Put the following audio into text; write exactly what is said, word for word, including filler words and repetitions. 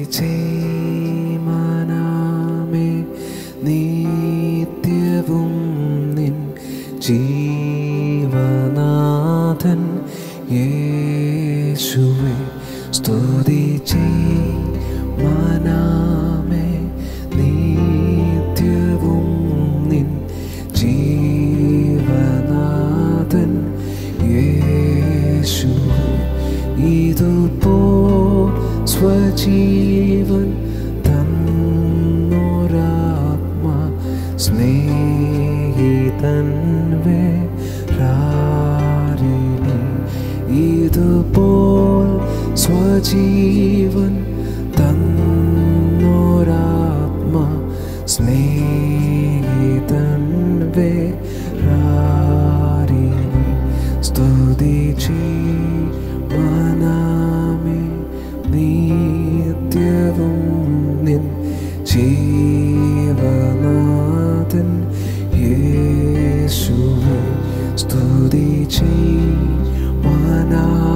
ചെയ് മനമേ നിത്യവും നിൻ ജീവനാഥൻ യേശുവേ. സ്തുതി ചെയ് മനമേ നിത്യവും നിൻ ജീവനാഥൻ യേശുവേ. ഇതുപോൽ സ്വജീവൻ തന്നൊരാത്മാ സ്നേഹിതൻ വേറാരിനി. ഇതുപോൽ സ്വജീവൻ തന്നൊരാത്മാ സ്നേഹിതൻ വേറാരിനി. സ്തുതി ചെയ് മനമേ നിത്യവും നിൻ ജീവനാഥൻ യേശുവേ. സ്തുതി ചെയ് മനമേ